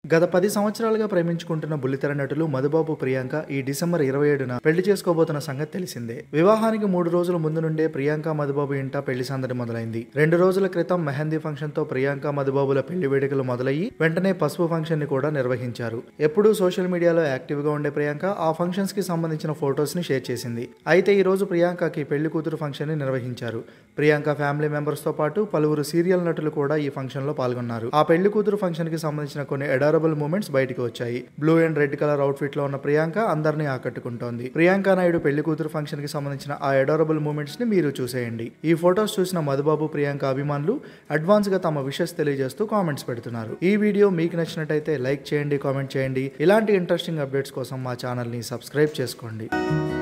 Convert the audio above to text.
గత 10 సంవత్సరాలుగా ప్రేమించుకుంటున్న బుల్లితెర నటులు మధుబాబు ప్రియాంక ఈ డిసెంబర్ 27న పెళ్లి చేసుకోబోతున్న సంగతి తెలిసిందే. వివాహానికి 3 రోజుల ముందు నుండే ప్రియాంక మధుబాబు ఇంట పెళ్లి సందడి మొదలైంది. 2 రోజుల క్రితం మెహందీ ఫంక్షన్ తో ప్రియాంక మధుబాబుల పెళ్లి వేడుకలు మొదలయ్యి వెంటనే పసుపు ఫంక్షన్ ని కూడా నిర్వహించారు. ఎప్పుడూ సోషల్ మీడియాలో యాక్టివ్ గా ఉండే ప్రియాంక ఆ ఫంక్షన్స్ కి సంబంధించిన ఫొటోస్ ని షేర్ చేసింది. అయితే ఈ రోజు ప్రియాంకకి పెళ్లి కూతురు ఫంక్షన్ ని నిర్వహించారు. ప్రియాంక ఫ్యామిలీ మెంబర్స్ తో పాటు పలువురు సీరియల్ నటులు కూడా ఈ ఫంక్షన్ లో పాల్గొన్నారు. ఆ పెళ్లి కూతురు ఫంక్షన్ కి సంబంధించిన కొన్ని అడారబుల్ మూమెంట్స్ బయటికి వచ్చాయి. Blue and red colour outfit లో ఉన్న ప్రియాంక అందరినీ ఆకట్టుకుంటోంది. ప్రియాంక నాయుడు పెళ్లి కూతురు ఫంక్షన్ కి సంబంధించిన ఆ అడారబుల్ మూమెంట్స్ ని మీరు చూసేయండి. ఈ ఫొటోస్ చూసిన మధుబాబు ప్రియాంక అభిమానులు అడ్వాన్స్ గా తమ విషెస్ తెలియజేస్తూ కామెంట్స్ పెడుతున్నారు. ఈ వీడియో మీకు నచ్చినట్టయితే లైక్ చేయండి, కామెంట్ చేయండి. ఇలాంటి ఇంట్రెస్టింగ్ అప్డేట్స్ కోసం మా ఛానల్ ని సబ్స్క్రైబ్ చేసుకోండి.